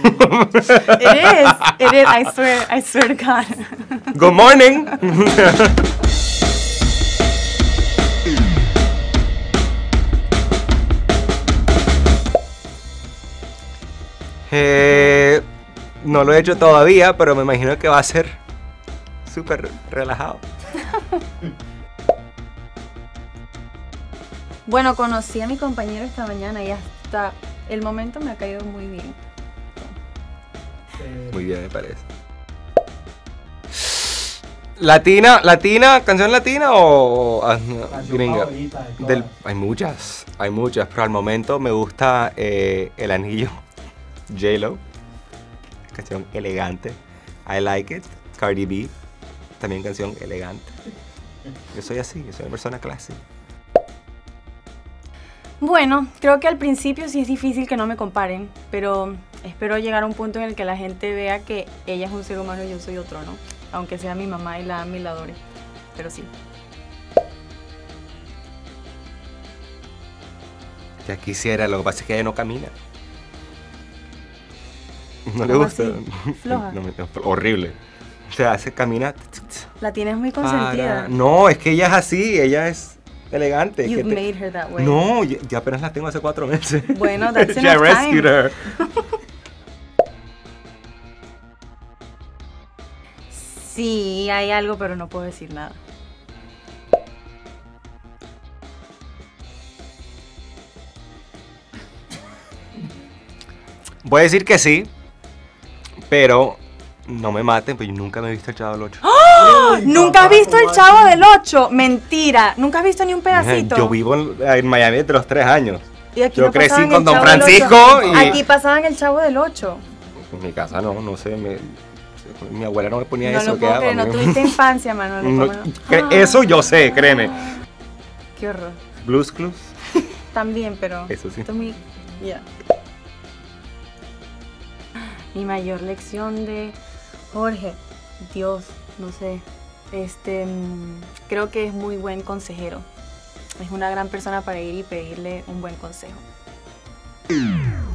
It is, I swear to God. Good morning. No lo he hecho todavía, pero me imagino que va a ser súper relajado. Bueno, conocí a mi compañero esta mañana y hasta el momento me ha caído muy bien. Muy bien, me parece. ¿Latina? ¿Canción latina o gringa? Hay muchas, pero al momento me gusta El Anillo, J-Lo, canción elegante. I Like It, Cardi B, también canción elegante. Yo soy así, yo soy una persona clásica. Bueno, creo que al principio sí es difícil que no me comparen, pero espero llegar a un punto en el que la gente vea que ella es un ser humano y yo soy otro, ¿no? Aunque sea mi mamá y la ame y la adore, pero sí. Ya quisiera, lo que pasa es que ella no camina. No le gusta. Floja. Horrible. O sea, hace caminar. La tienes muy consentida. No, es que ella es así, ella es elegante. You've made her that way. No, ya apenas la tengo hace 4 meses. Bueno, that's I enough rescued time. her. Sí, hay algo, pero no puedo decir nada. Voy a decir que sí, pero no me maten, pues yo nunca me he visto el Chavo del 8. ¡Oh! ¿Nunca has visto el Chavo del 8? Mentira, ¿nunca has visto ni un pedacito? Yo vivo en Miami desde los 3 años. Y aquí Yo no crecí pasaban con el Don Chavo del Francisco 8. y... Aquí pasaban el Chavo del 8. En mi casa no sé, mi abuela no me ponía No eso. lo puedo creer, no tuviste infancia, Manuel. No, eso yo sé, créeme. Qué horror. Blues Clues. También, pero... Eso sí. Esto es muy... Yeah. Mi mayor lección de Jorge, Dios, no sé, creo que es muy buen consejero. Es una gran persona para ir y pedirle un buen consejo.